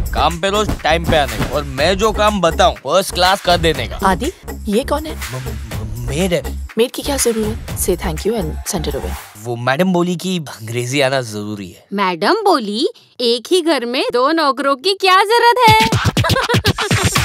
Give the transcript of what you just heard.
काम पे रोज टाइम पे आने का और मैं जो काम बताऊं फर्स्ट क्लास कर देने का। आदि, ये कौन है? मेड है। मेड की क्या जरूरत? Say thank you and send it away. वो मैडम बोली कि अंग्रेजी आना जरूरी है। मैडम बोली एक ही घर में 2 नौकरों की क्या जरूरत है।